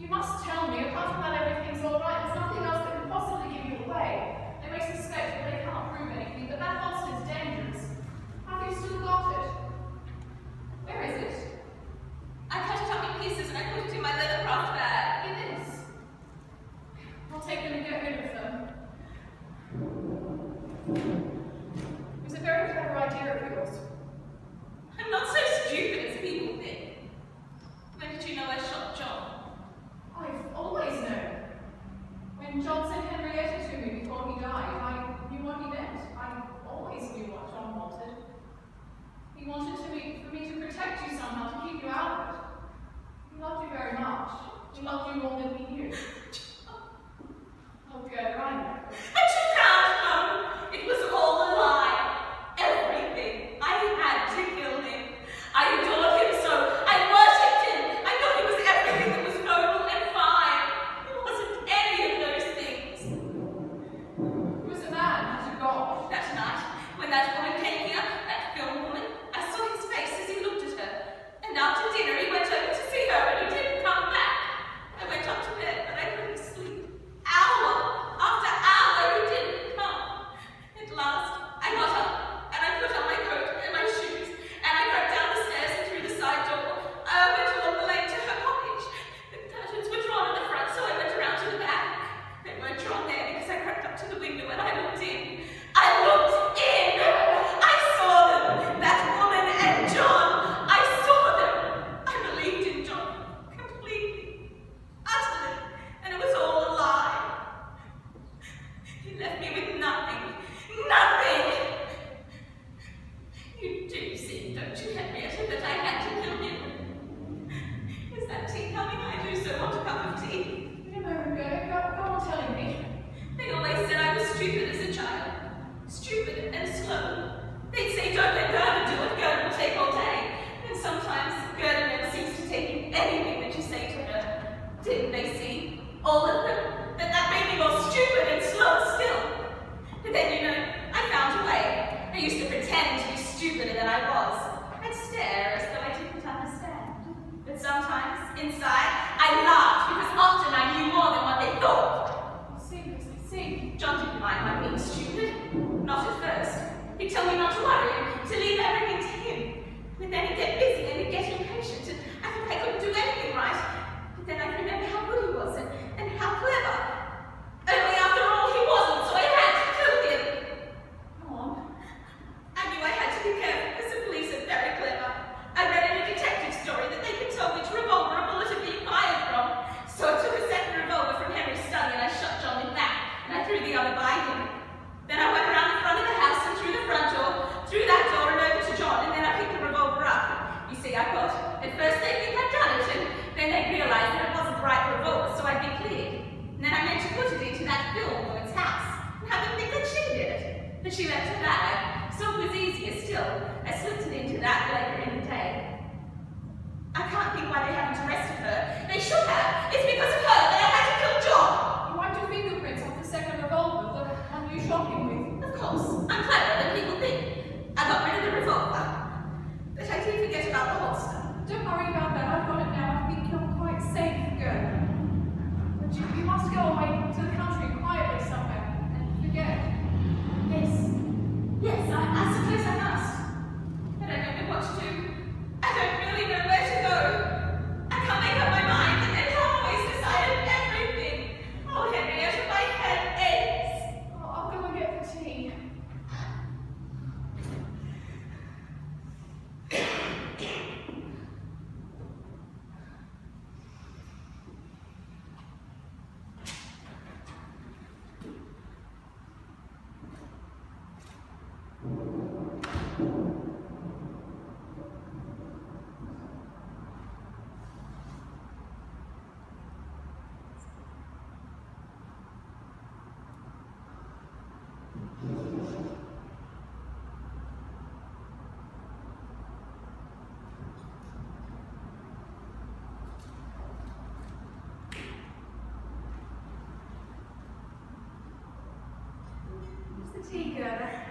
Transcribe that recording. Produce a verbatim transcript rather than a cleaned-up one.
You must tell me, apart from that everything's all right, there's nothing else that can possibly give you away. They may suspect, but they can't prove anything, but that monster is dangerous. Have you still got it? Where is it? I cut it up in pieces and I put it in my leathercraft bag. It is. I'll take them and get rid of them. It was a very clever idea of yours. I'm not so stupid as people think. When did you know I shot John? I've always known. When John sent Henrietta to me before he died, I knew what he meant. I always knew what John wanted. He wanted to me, for me to protect you somehow, to keep you out of it. He loved you very much. He loved you more than he knew. Oh, good, I know. And you can't know. It was all a lie. Everything. I had to kill him. I adored him so. I worshipped him. I thought he was everything that was noble and fine. He wasn't any of those things. He was a man, not a god. That night, when that woman came here, that film woman, I saw his face as he looked at her. And after dinner, he went over to see her and he didn't come back. I went up to bed, but I couldn't sleep. Hour after hour, he didn't come. At last, I got up and I put on my coat and my shoes and I crept down the stairs and through the side door. I went along the lane to her cottage. The curtains were drawn at the front, so I went around to the back. They weren't drawn there because I crept up to the window and I looked in. I looked in! I saw them! That woman and John! I saw them! I believed in John completely, utterly, and it was all a lie. He left me with nothing. Nothing! You do see, don't you, Henrietta, that I had to kill him? Is that tea coming? I do so want a cup of tea. In a moment, Gerda, go, go on telling me. They always said I was stupid as a child. Stupid and slow. They'd say, don't let Gerda do it, Gerda will take all day. And sometimes Gerda never seems to take anything that you say to her. Didn't they see? All of them. That that made me more stupid and slow still. But then, you know, I found a way. I used to pretend to be stupider than I was. I'd stare as though I didn't understand. But sometimes, inside, I laughed because often I knew more than what they thought. I see, yes, I see. John didn't mind my being stupid. Not at first. He'd tell me not to worry and to leave everything to him. But then he'd get busy and he'd get impatient and I thought I couldn't do anything right. But then I'd remember how good he was and, and how clever. Only after all he wasn't, so I had to kill him. Go on. I knew I had to be careful because the police are very clever. I read in a detective story that they could tell which revolver a bullet had been fired from. So I took a second revolver from Henry's study and I shot John with that and I threw the other by him. Then I went around the front of the house and through the front door, through that door and over to John, and then I picked the revolver up. You see, I thought, at first they'd think I'd done it, and then they'd realise that it wasn't the right revolver, so I'd be cleared. And then I meant to put it into that film woman's house, and have them think that she did it. But she left her bag, so it was easier still. I slipped it into that later in the day. I can't think why they haven't arrested her. They should have. It's because of her that I had to kill John. You wiped your fingerprints off the second revolver, the one you shot him with. Of course, I'm cleverer than people think. I got rid of the revolver, but I did forget about the holster. Don't worry about that. I've got it now. I think you're quite safe, Gerda. But you, you must go away to the country quietly somewhere and forget. Yes, yes, I, I suppose I must. But I don't know what to do. I don't really know where to go. I can't make up my mind, and then Tom always decided everything. Oh, Henrietta, my head aches. Oh, I'll go and get the tea. Tea, Gerda.